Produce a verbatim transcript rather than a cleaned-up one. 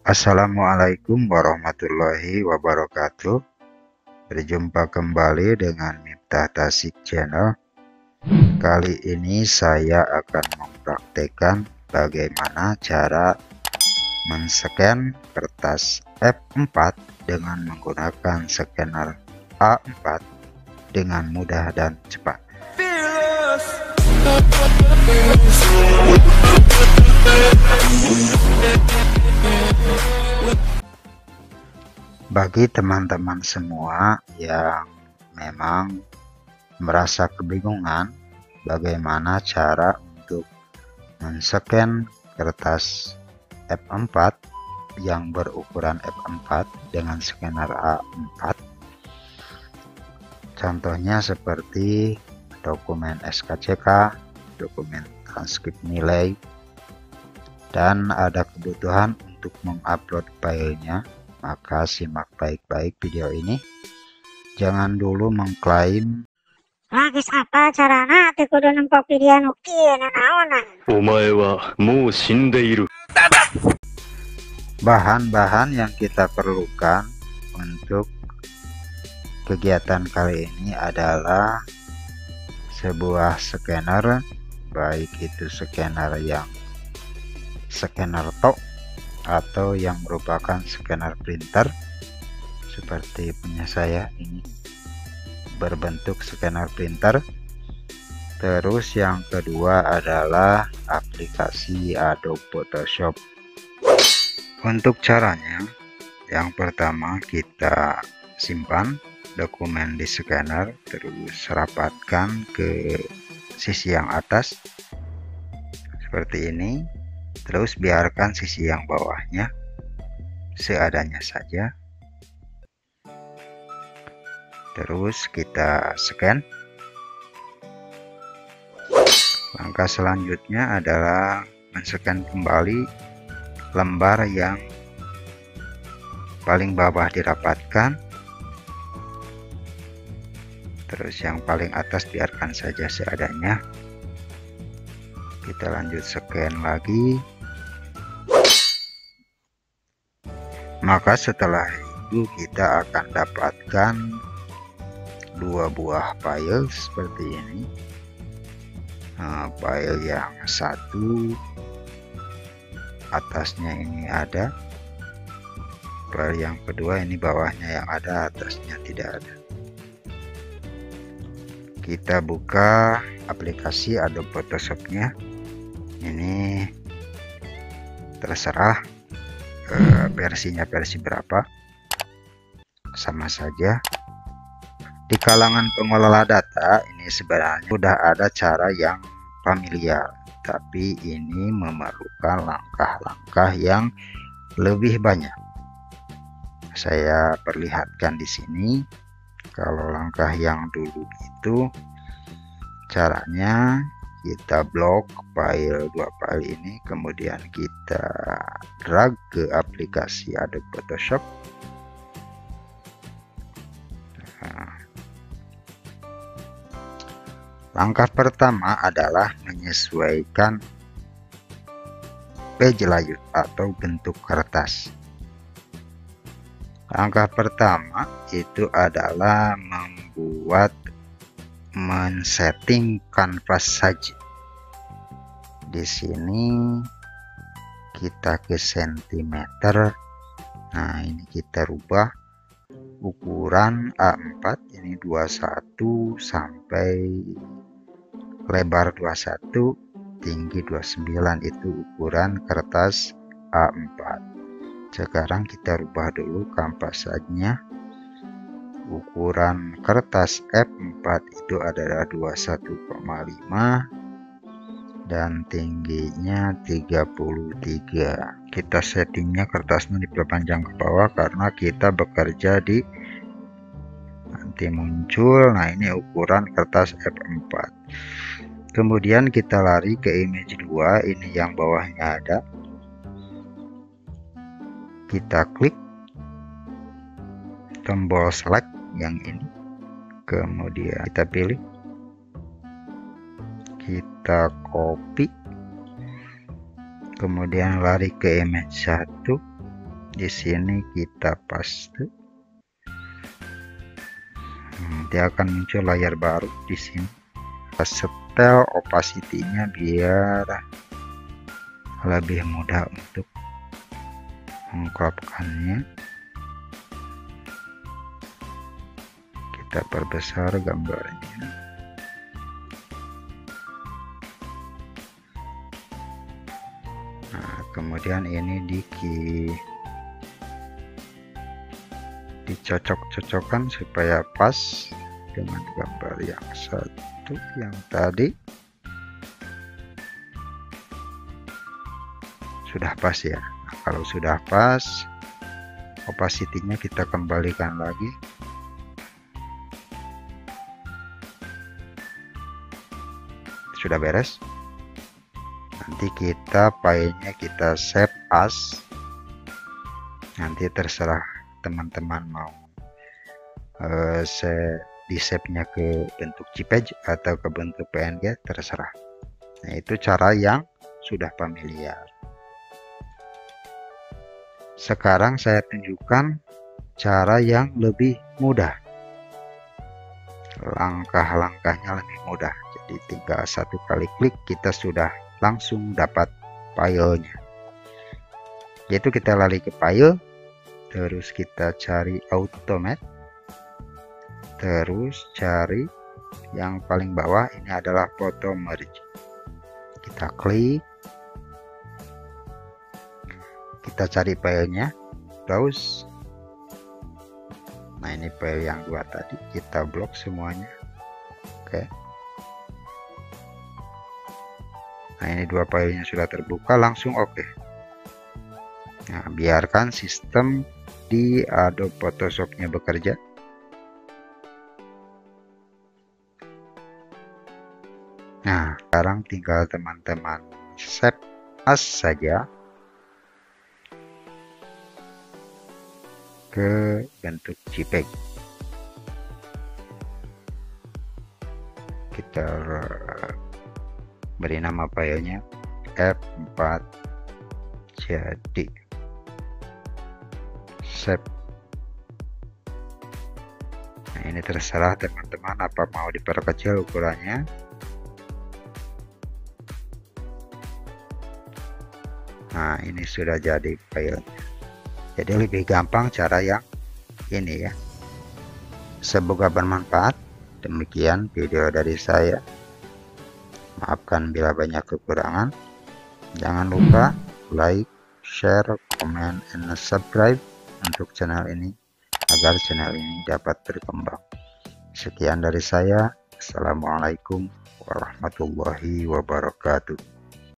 Assalamualaikum warahmatullahi wabarakatuh. Berjumpa kembali dengan Miftah Tasik Channel. Kali ini saya akan mempraktekkan bagaimana cara men-scan kertas F empat dengan menggunakan scanner A empat dengan mudah dan cepat. Bagi teman-teman semua yang memang merasa kebingungan bagaimana cara untuk men-scan kertas F empat yang berukuran F empat dengan scanner A empat, contohnya seperti dokumen S K C K, dokumen transkrip nilai, dan ada kebutuhan untuk mengupload filenya, maka simak baik-baik video ini. Jangan dulu mengklaim Lagis apa carana teu kudu nempok video nu kieu naonan. Omae wa mou shindeiru. Bahan-bahan yang kita perlukan untuk kegiatan kali ini adalah sebuah scanner, baik itu scanner yang scanner tok atau yang merupakan scanner printer seperti punya saya ini berbentuk scanner printer. Terus yang kedua adalah aplikasi Adobe Photoshop. Untuk caranya, yang pertama kita simpan dokumen di scanner, terus rapatkan ke sisi yang atas seperti ini, terus biarkan sisi yang bawahnya seadanya saja. Terus kita scan. Langkah selanjutnya adalah men-scan kembali lembar yang paling bawah dirapatkan, terus yang paling atas biarkan saja seadanya. Kita lanjut scan lagi. Maka setelah itu kita akan dapatkan dua buah file seperti ini. Nah, file yang satu atasnya ini ada, file yang kedua ini bawahnya yang ada, atasnya tidak ada. Kita buka aplikasi Adobe Photoshop-nya. Ini terserah eh, versinya versi berapa, sama saja. Di kalangan pengelola data ini sebenarnya sudah ada cara yang familiar, tapi ini memerlukan langkah-langkah yang lebih banyak. Saya perlihatkan di sini. Kalau langkah yang dulu itu caranya kita blok file dua file ini, kemudian kita drag ke aplikasi Adobe Photoshop. Nah, langkah pertama adalah menyesuaikan page layout atau bentuk kertas. Langkah pertama itu adalah membuat men-setting kanvas saja. Di sini kita ke sentimeter. Nah, ini kita rubah ukuran A empat, ini dua puluh satu sampai lebar dua puluh satu, tinggi dua puluh sembilan, itu ukuran kertas A empat. Sekarang kita rubah dulu kanvasnya. Ukuran kertas F empat itu adalah dua puluh satu koma lima dan tingginya tiga puluh tiga. Kita settingnya kertasnya diperpanjang ke bawah karena kita bekerja di nanti muncul. Nah, ini ukuran kertas F empat. Kemudian kita lari ke image dua, ini yang bawahnya ada. Kita klik tombol select yang ini, kemudian kita pilih, kita copy, kemudian lari ke image satu, Di sini kita paste. Nanti akan muncul layar baru di sini. Kita setel opacity-nya biar lebih mudah untuk mengcropkannya. Kita perbesar gambarnya. Nah, kemudian ini di dicocok-cocokkan supaya pas dengan gambar yang satu yang tadi. Sudah pas ya. Nah, kalau sudah pas, opacity-nya kita kembalikan lagi. Sudah beres. Nanti kita filenya kita save as. Nanti terserah teman-teman mau uh, di save-nya ke bentuk J P G atau ke bentuk P N G, terserah. Nah, itu cara yang sudah familiar. Sekarang saya tunjukkan cara yang lebih mudah. Langkah-langkahnya lebih mudah. Jadi tinggal satu kali klik kita sudah langsung dapat filenya. Yaitu kita lari ke file, terus kita cari automate, terus cari yang paling bawah, ini adalah photo merge. Kita klik, kita cari filenya, browse. Nah, ini file yang dua tadi kita blok semuanya. Oke. Nah, ini dua filenya sudah terbuka, langsung oke. Nah, biarkan sistem di Adobe Photoshop-nya bekerja. Nah, sekarang tinggal teman-teman save as saja ke bentuk J P G. Kita beri nama filenya F empat jadi save. Nah, ini terserah teman-teman apa mau diperkecil ukurannya. Nah, ini sudah jadi filenya. Jadi lebih gampang cara yang ini ya. Semoga bermanfaat. Demikian video dari saya. Maafkan bila banyak kekurangan. Jangan lupa like, share, comment, and subscribe untuk channel ini agar channel ini dapat berkembang. Sekian dari saya. Assalamualaikum warahmatullahi wabarakatuh.